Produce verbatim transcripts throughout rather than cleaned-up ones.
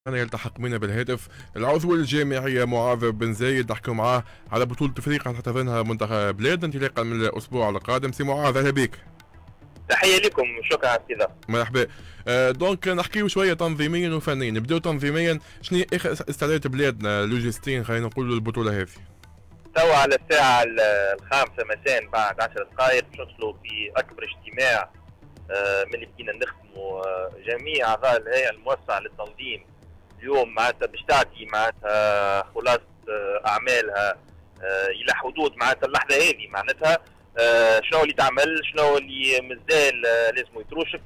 أنا يلتحق بنا بالهاتف العضو الجامعي معاذ بن زايد، نحكي معاه على بطولة أفريقيا تحتضنها منتخب بلاد انطلاقا من الأسبوع القادم. سي معاذ أهلا بك. تحية لكم، شكرا على الاستضافة. مرحبا. آه دونك نحكيو شوية تنظيميا وفنيا، نبداو تنظيميا. شنو آخر استعدادات بلادنا لوجستين خلينا نقولوا البطولة هذه؟ توا على الساعة الخامسة مساء بعد عشر دقائق باش ندخلوا في أكبر اجتماع من اللي بدينا نخدموا جميع أعضاء الهيئة الموسعة للتنظيم اليوم، معناتها باش تعطي معناتها خلاصة أعمالها إلى حدود معناتها اللحظة هذه، معناتها شنو اللي تعمل، شنو اللي مازال لازم يتروشك.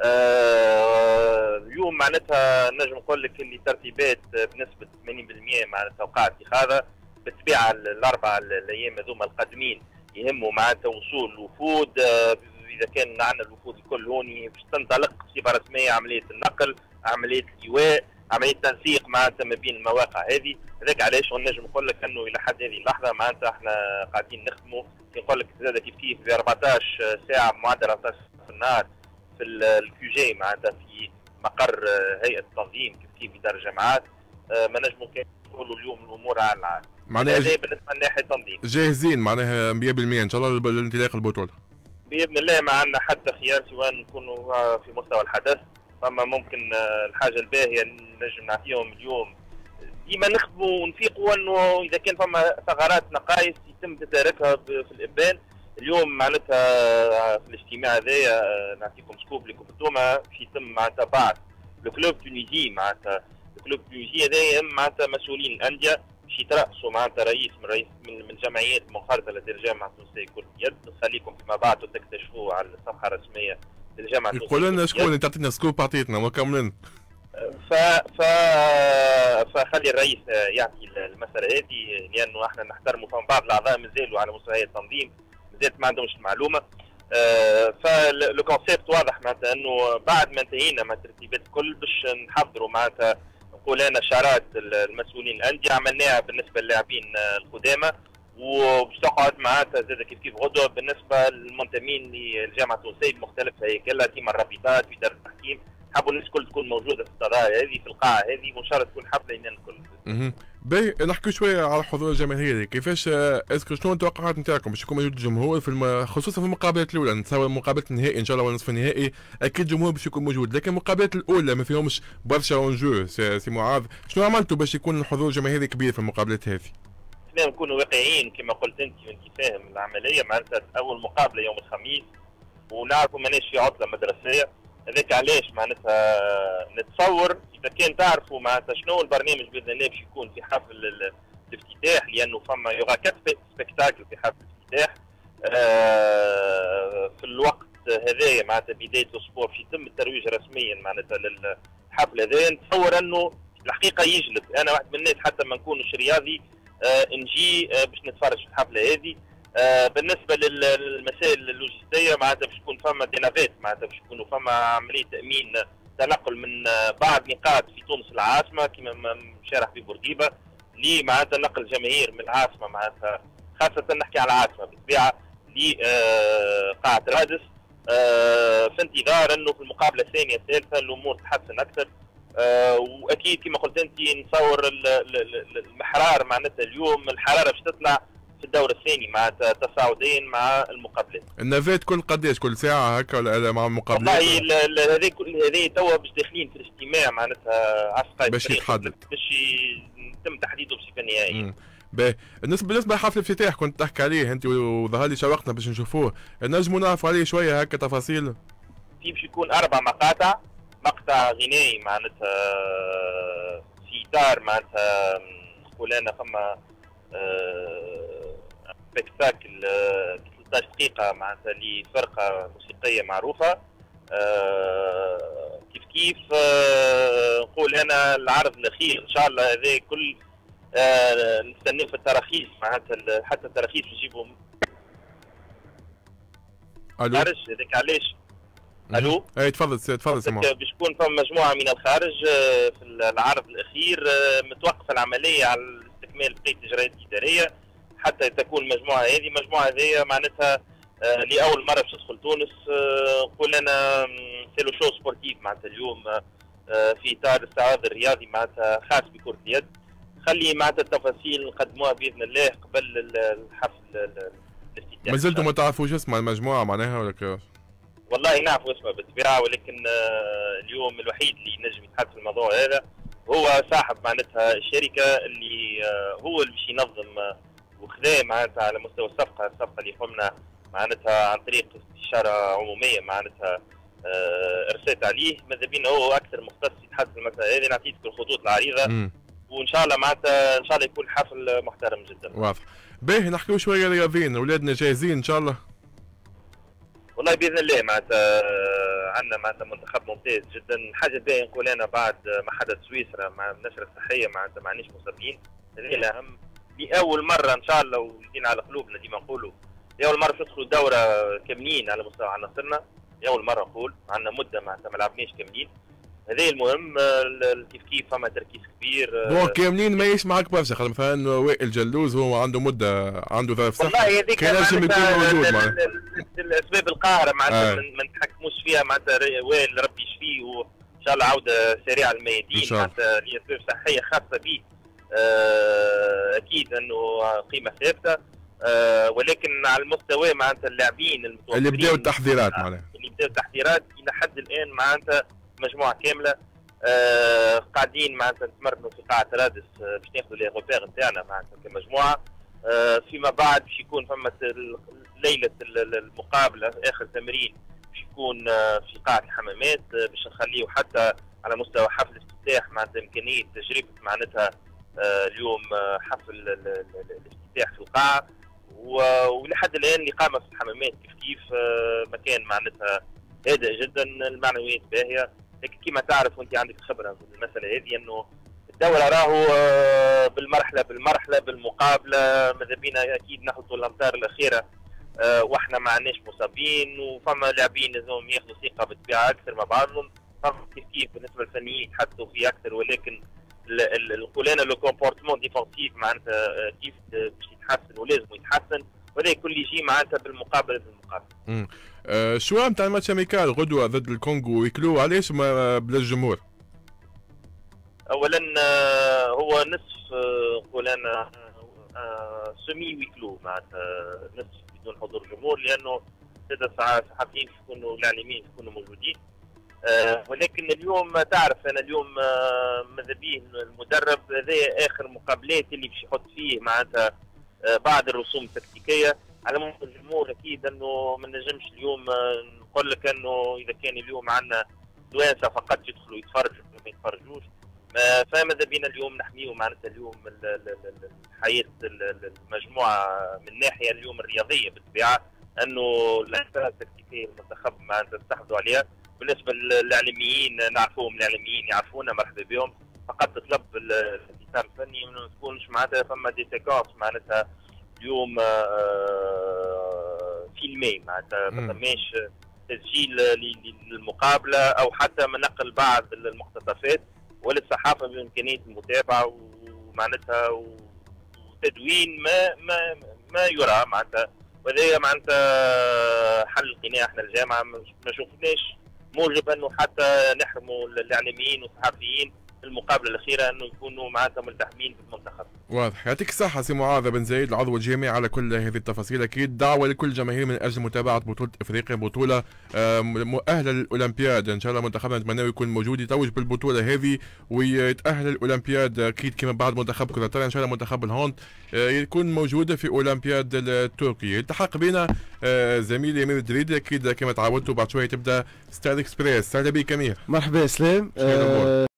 اليوم معناتها نجم نقول لك اللي ترتيبات بنسبة ثمانين بالمئة معناتها وقع اتخاذها. بالطبيعة الأربع الأيام هذوما القادمين يهموا معناتها وصول الوفود، إذا كان عندنا الوفود الكل هوني باش تنطلق بصفة رسمية عملية النقل، عملية الإيواء، عملية تنسيق معناتها ما بين المواقع هذه. هذاك علاش نجم نقول لك أنه إلى حد هذه اللحظة معناتها احنا قاعدين نخدموا، نقول لك زاد كيف كيف ب أربعطاش ساعة بمعدل أربعطاش ساعة في النهار في الكيو جي معناتها في مقر هيئة التنظيم كيف كيف في دار الجامعات. ما نجموا كان نقولوا اليوم الأمور على العال. معناها هذا بالنسبة لناحية التنظيم جاهزين معناها مية بالمية إن شاء الله لانطلاق البطولة. بإذن الله ما عندنا حتى خيار سواء نكونوا في مستوى الحدث. فما ممكن الحاجة الباهية نجم نعطيهم اليوم ديما نخدموا ونفيقوا انه اذا كان فما ثغرات نقائص يتم تداركها في الابان. اليوم معناتها في الاجتماع هذايا نعطيكم سكوب لكم انتوما باش يتم معناتها بعض الكلوب تونيزي، معناتها الكلوب التونيزي هذايا معناتها مسؤولين الانديه باش يترأسوا معناتها رئيس من رئيس من, من جمعيات منخرطه لدى الجامعه التونسيه يكون يد. نخليكم فيما بعد تكتشفوه على الصفحه الرسميه للجامعه التونسيه. يقول لنا شكون اللي تعطينا سكوب عطيتنا وكملنا. ف ف فخلي الرئيس يعطي المسألة هذه، لأنه احنا نحترموا فما بعض الأعضاء مازالوا على مستوى التنظيم مازالت ما عندهمش المعلومة. فالو كونسيبت واضح معناتها أنه بعد ما انتهينا من الترتيبات الكل باش نحضروا معناتها نقول أنا شارات المسؤولين الأندية عملناها بالنسبة للاعبين القدامى، وباش تقعد معناتها زاد كيف كيف غدوة بالنسبة للمنتمين للجامعة التونسية بمختلف هيكلها، تيم الرابطات في دار التحكيم. حابوا الناس الكل تكون موجوده في القضايا هذه في القاعه هذه، وان شاء الله تكون حفله لنا الكل. اها باهي نحكي شويه على الحضور الجماهيري. كيفاش اسكو شنو التوقعات نتاعكم باش يكون موجود الجمهور في الم... خصوصا في المقابلات الاولى؟ نتصور مقابله النهائي ان شاء الله ونصف النهائي اكيد الجمهور باش يكون موجود، لكن المقابلات الاولى ما فيهمش برشا اونجو. سي معاذ شنو عملتوا باش يكون الحضور الجماهيري كبير في المقابلات هذه؟ احنا نكونوا واقعيين كما قلت انت وانت فاهم العمليه، معناتها اول مقابله يوم الخميس ونعرفوا ماناش في عطله مدرسيه. هذاك علاش معناتها نتصور اذا كان تعرفوا معناتها شنو البرنامج باذن الله باش يكون في حفل الافتتاح، لانه فما يوغا كات سبيكتاكل في حفل الافتتاح. آه في الوقت هذايا معناتها بدايه الاسبوع باش يتم الترويج رسميا معناتها للحفل هذايا. نتصور انه الحقيقه يجلب انا واحد من الناس حتى ما نكونش رياضي آه نجي آه باش نتفرج في الحفله هذه. آه بالنسبه للمسائل اللوجستيه معناتها باش يكون فما دينافات، معناتها باش يكونوا فما عمليه تامين تنقل من آه بعض نقاط في تونس العاصمه كما شارح في بورقيبه لي معناتها نقل الجماهير من العاصمه، معناتها خاصه نحكي على العاصمه بالطبيعه لقاعه آه رادس. آه في انتظار انه في المقابله الثانيه الثالثه الامور تحسن اكثر. آه واكيد كما قلت انت نصور المحرار معناتها اليوم الحراره باش تطلع في الدور الثاني معناتها تصاعديا مع المقابلات. النافات كل قداش كل ساعه هكا ولا مع المقابلات؟ والله هذه كل هذه توا باش داخلين في الاجتماع معناتها عسقاي باش يتحدد باش يتم تحديده بصفه نهائيه. باهي بالنسبه بالنسبه لحفل الافتتاح كنت تحكي عليه انت وظهر لي شوقتنا باش نشوفوه، نجموا نعرفوا عليه شويه هكا تفاصيل؟ في باش يكون اربع مقاطع، مقطع غنائي معناتها في اطار معناتها نقول انا فما سبيكتاكل ثلاثة عشر دقيقة معناتها لفرقة موسيقية معروفة. كيف كيف نقول أنا العرض الأخير إن شاء الله هذا كل نستناو في التراخيص معناتها حتى التراخيص نجيبوا ألو خارج. هذاك علاش ألو أي تفضل تفضل سمع. باش تكون فما مجموعة من الخارج في العرض الأخير متوقفة العملية على استكمال بقية الإجراءات الإدارية حتى تكون المجموعه هذه المجموعه هذه معناتها آه لاول مره باش تدخل تونس. نقول آه انا سي لو شو سبورتيف معناتها اليوم في اطار الاستعراض الرياضي معناتها خاص بكره اليد. خلي معناتها التفاصيل نقدموها باذن الله قبل الحفل الافتتاح. ما زلتوا ما تعرفوش اسم المجموعه معناها ولا كيف؟ والله نعرفوا اسمها بالطبيعه، ولكن اليوم الوحيد اللي نجم يتحدث في الموضوع هذا هو صاحب معناتها الشركه اللي هو اللي باش ينظم وخذا معناتها على مستوى الصفقه، الصفقه اللي قمنا معناتها عن طريق استشاره عموميه معناتها ارسلت عليه. ماذا بينا هو اكثر مختص يتحدث في المساله هذه. نعطيك الخطوط العريضه م. وان شاء الله معناتها ان شاء الله يكون حفل محترم جدا. واضح. باهي نحكيو شويه رياضيين، اولادنا جاهزين ان شاء الله؟ والله باذن الله معناتها عندنا معناتها منتخب ممتاز جدا. الحاجه الباهيه نقول انا بعد ما حدث سويسرا مع النشره الصحيه معناتها ما عندناش مصابين، هذه الاهم. لاول مره ان شاء الله ويدينا على قلوبنا ديما نقولوا لاول مره ندخلوا دوره كاملين على مستوى عناصرنا، لاول مره نقول عندنا مده معناتها ما لعبناش كاملين. هذا المهم. كيف كيف فما تركيز كبير. بون كاملين ما يسمعك برشا، خاطر مثلا وائل جلوز هو عنده مده عنده ظرف صح. والله هذيك كان لازم يكون موجود معنا. الاسباب القاهره معناتها آه. ما نتحكموش فيها معناتها وائل ربي يشفيه وان شاء الله عوده سريعه للميادين معناتها لاسباب صحيه خاصه به. آه اكيد انه قيمه ثابته. آه ولكن على المستوى معناتها اللاعبين المتوفرين اللي بداوا التحضيرات معناها اللي بداوا التحضيرات الى حد الان معناتها مجموعه كامله. آه قاعدين معناتها نتمرنوا في قاعه رادس آه باش ناخذوا لي غوبير نتاعنا معناتها كمجموعه. آه فيما بعد باش يكون فما ليله المقابله اخر تمرين باش يكون آه في قاعه الحمامات آه باش نخليه حتى على مستوى حفل الافتتاح معناتها امكانيه تجربه معناتها آه اليوم آه حفل الافتتاح في القاعه. ولحد الان الاقامه في الحمامات كيف كيف آه مكان معناتها هادئ جدا، المعنويات باهيه. لكن كما تعرف وانت عندك خبره في المساله هذه انه الدوله راهو بالمرحله بالمرحله بالمقابله. ماذا بينا اكيد ناخذوا الامتار الاخيره واحنا ما عندناش مصابين، وفما لاعبين لازم ياخذوا ثقه بالطبيعه اكثر مع بعضهم. فما كيف كيف بالنسبه للفنيين يتحدثوا فيه اكثر، ولكن نقول انا لو كومبورتمون ديفونسيف معناتها كيف باش يتحسن ولازم يتحسن، وهذا كل يجي معناتها بالمقابله بالمقابله. امم أه شو نتاع الماتش اميكال غدوه ضد الكونغو ويكلو، علاش ما بلا الجمهور؟ اولا هو نصف نقول انا سمي ويكلو معناتها نصف بدون حضور جمهور، لانه ثلاث صحفيين يكونوا الاعلاميين يكونوا موجودين. أه ولكن اليوم تعرف انا اليوم أه ماذا بيه المدرب هذا اخر مقابلات اللي باش يحط فيه معناتها أه بعض الرسوم التكتيكيه على مستوى الجمهور. اكيد انه ما نجمش اليوم أه نقول لك انه اذا كان اليوم عندنا دوانسه فقط يدخلوا يتفرجوا ما يتفرجوش. أه فماذا بينا اليوم نحميو معناتها اليوم حياه المجموعه من الناحيه اليوم الرياضيه بالطبيعه، انه الاحترام التكتيكيه المنتخب معناتها استحفظوا عليها. بالنسبه للاعلاميين نعرفوهم، الاعلاميين يعرفونا مرحبا بهم. فقط طلب الانسان الفني ما تكونش معناتها فما دي سيكونس معناتها اليوم فيلمي معناتها ما فماش تسجيل للمقابله او حتى من نقل بعض المقتطفات، وللصحافه بامكانيه المتابعه ومعناتها وتدوين ما ما ما يرى معناتها. وهذا معناتها حل القناع. احنا الجامعه ما شفناش موجب انه حتى نحرموا الاعلاميين والصحفيين في المقابله الاخيره انه يكونوا معناتها ملتحمين بالمنتخب. واضح. يعطيك الصحه سي معاذ بن زايد العضو الجامعي على كل هذه التفاصيل. اكيد دعوه لكل الجماهير من اجل متابعه بطوله افريقيا، بطوله مؤهله للاولمبياد. ان شاء الله منتخبنا نتمنى يكون موجود يتوج بالبطوله هذه ويتاهل للاولمبياد. اكيد كما بعد منتخب كره الطائره ان شاء الله منتخب الهوند يكون موجود في اولمبياد التركي. التحق بنا زميلي امير الدريدي. اكيد كما تعودتوا بعد شويه تبدا ستار اكسبريس. اهلا بك امير. مرحبا سلام.